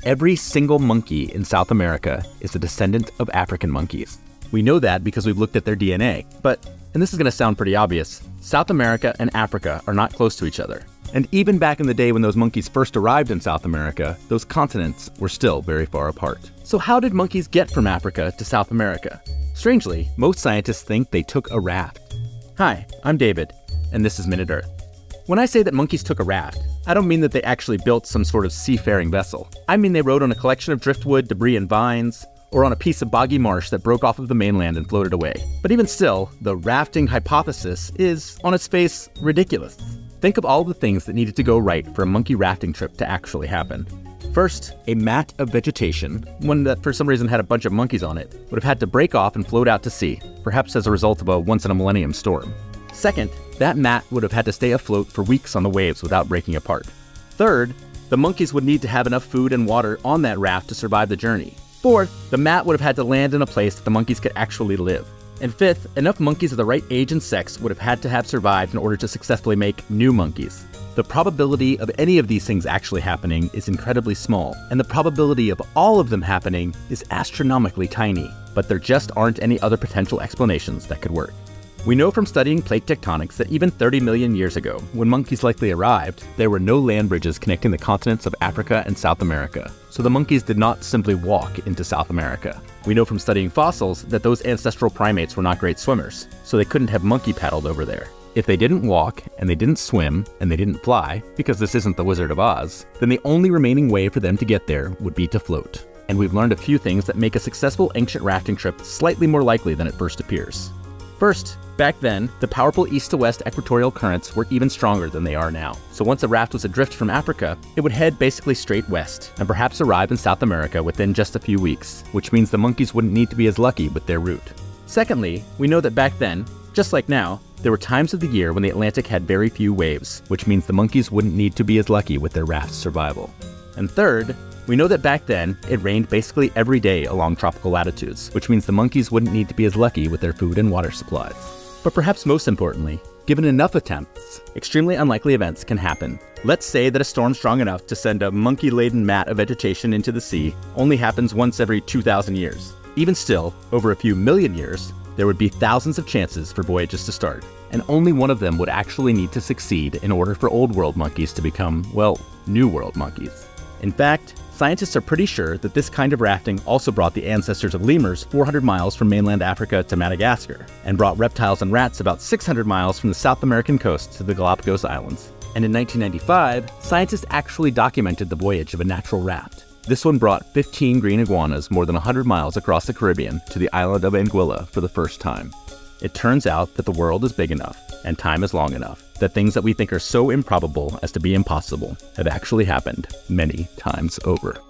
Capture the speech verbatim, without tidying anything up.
every single monkey in South America is a descendant of African monkeys. We know that because we've looked at their D N A, but, and this is going to sound pretty obvious, South America and Africa are not close to each other. And even back in the day when those monkeys first arrived in South America, those continents were still very far apart. So how did monkeys get from Africa to South America? Strangely, most scientists think they took a raft. Hi, I'm David, and this is MinuteEarth. When I say that monkeys took a raft, I don't mean that they actually built some sort of seafaring vessel. I mean they rode on a collection of driftwood, debris, and vines, or on a piece of boggy marsh that broke off of the mainland and floated away. But even still, the rafting hypothesis is, on its face, ridiculous. Think of all the things that needed to go right for a monkey rafting trip to actually happen. First, a mat of vegetation, one that for some reason had a bunch of monkeys on it, would have had to break off and float out to sea, perhaps as a result of a once-in-a-millennium storm. Second, that mat would have had to stay afloat for weeks on the waves without breaking apart. Third, the monkeys would need to have enough food and water on that raft to survive the journey. Fourth, the mat would have had to land in a place that the monkeys could actually live. And fifth, enough monkeys of the right age and sex would have had to have survived in order to successfully make new monkeys. The probability of any of these things actually happening is incredibly small, and the probability of all of them happening is astronomically tiny, but there just aren't any other potential explanations that could work. We know from studying plate tectonics that even thirty million years ago, when monkeys likely arrived, there were no land bridges connecting the continents of Africa and South America, so the monkeys did not simply walk into South America. We know from studying fossils that those ancestral primates were not great swimmers, so they couldn't have monkey paddled over there. If they didn't walk, and they didn't swim, and they didn't fly, because this isn't the Wizard of Oz, then the only remaining way for them to get there would be to float. And we've learned a few things that make a successful ancient rafting trip slightly more likely than it first appears. First, back then, the powerful east to west equatorial currents were even stronger than they are now. So once a raft was adrift from Africa, it would head basically straight west, and perhaps arrive in South America within just a few weeks, which means the monkeys wouldn't need to be as lucky with their route. Secondly, we know that back then, just like now, there were times of the year when the Atlantic had very few waves, which means the monkeys wouldn't need to be as lucky with their raft's survival. And third, we know that back then, it rained basically every day along tropical latitudes, which means the monkeys wouldn't need to be as lucky with their food and water supplies. But perhaps most importantly, given enough attempts, extremely unlikely events can happen. Let's say that a storm strong enough to send a monkey-laden mat of vegetation into the sea only happens once every two thousand years. Even still, over a few million years, there would be thousands of chances for voyages to start, and only one of them would actually need to succeed in order for Old World monkeys to become, well, New World monkeys. In fact, scientists are pretty sure that this kind of rafting also brought the ancestors of lemurs four hundred miles from mainland Africa to Madagascar, and brought reptiles and rats about six hundred miles from the South American coast to the Galapagos Islands. And in nineteen ninety-five, scientists actually documented the voyage of a natural raft. This one brought fifteen green iguanas more than one hundred miles across the Caribbean to the island of Anguilla for the first time. It turns out that the world is big enough, and time is long enough, that things that we think are so improbable as to be impossible have actually happened many times over.